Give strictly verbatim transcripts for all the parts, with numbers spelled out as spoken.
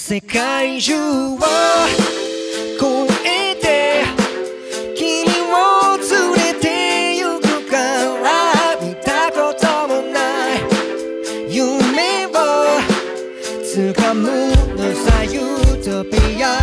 世界中を越えて君を連れて行くから見たこともない夢を掴むのさユートピア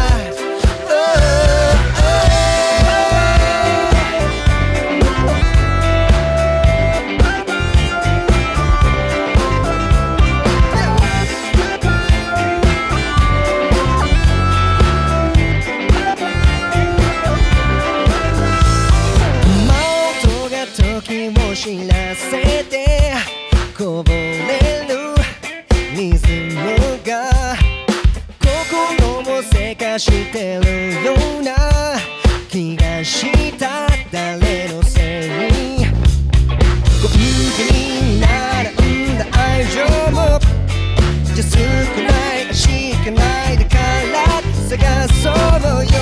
知らせてこぼれるリズムが心もせかしてるような気がした誰のせいコンビニ並んだ愛情もじゃ少ないしかないだから探そうよ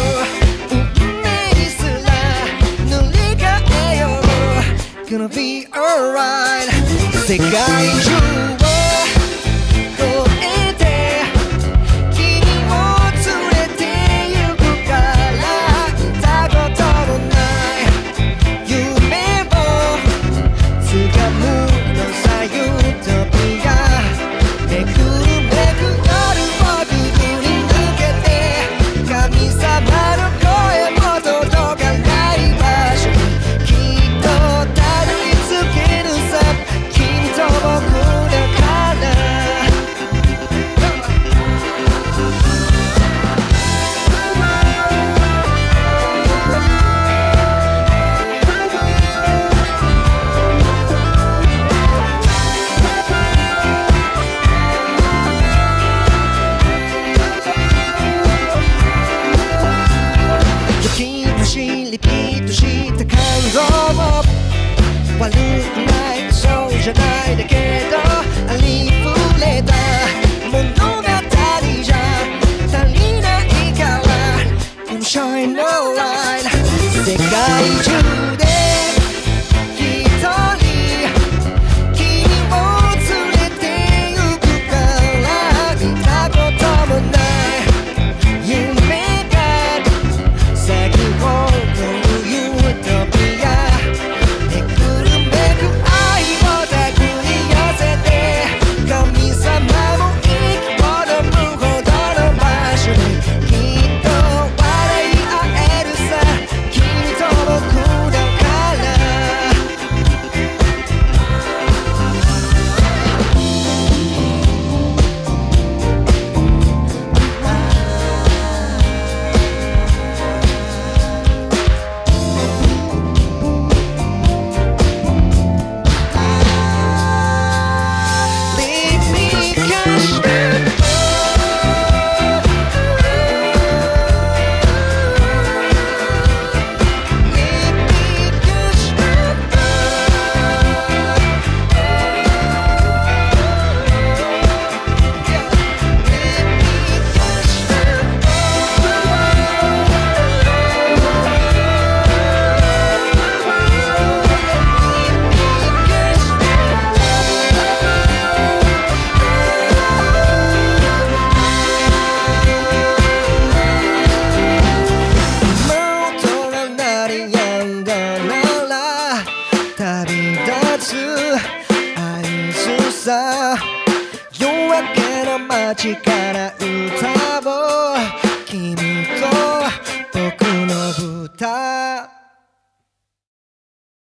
Gonna be alright 世界中